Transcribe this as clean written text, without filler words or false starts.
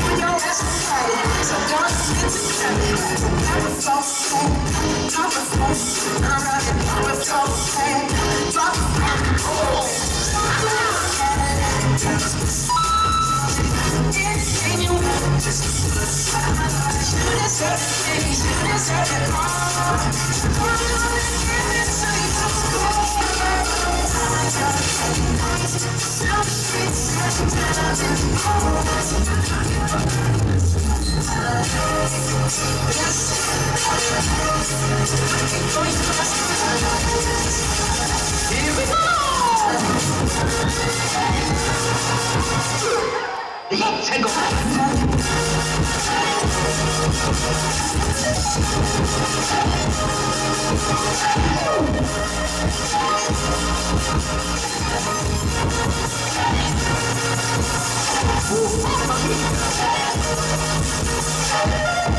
Yo, that's okay. So don't get to carry. Pop a flow, hey. Pop a flow. Pop a flow, hey. Drop a flow. Anything you want, just you deserve it, you deserve it all. Give it to you. Some streets have here we go. Let's go. Ooh,